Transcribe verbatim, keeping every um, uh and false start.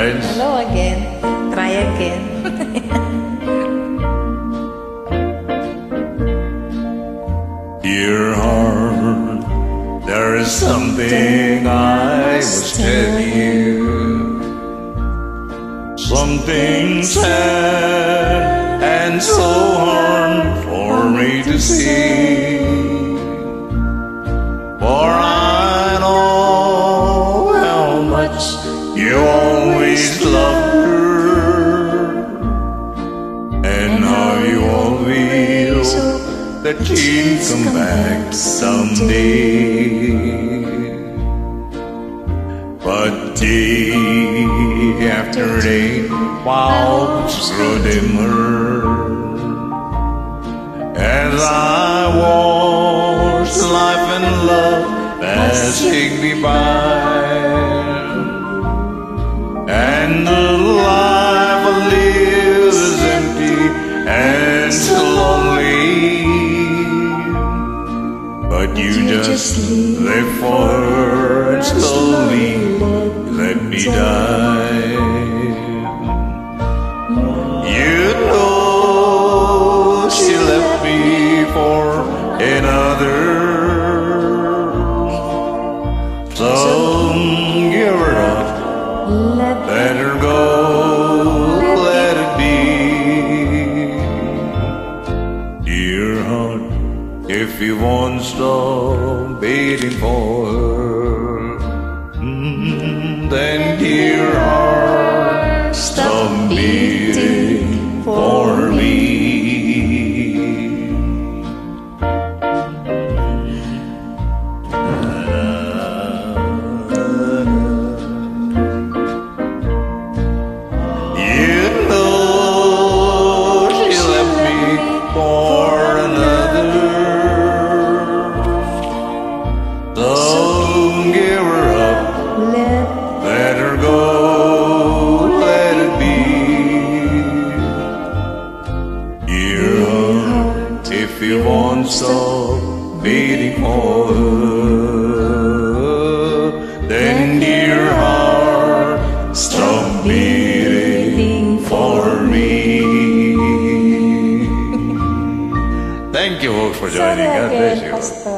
friends. Hello again. Try again. Dear heart, there is something I must tell you. Something sad and so hard for me to see. For I know how much you always loved her, and how you always hope that she'll come back someday. But day after day, clouds grow dimmer as I watch life and love passing me by, and the life I live is empty and so lonely. But you just live for her and slowly let me die. You know she left me for another, so give her up, let her go, let it be. Dear heart, if you won't stop beating for her, mm, then dear heart, stop beating for me. You know she left me for another, so give her up, let her go, let it be. Dear heart, if you won't stop beating for her, then dear heart, stop beating for me. Thank you folks for joining. God bless you.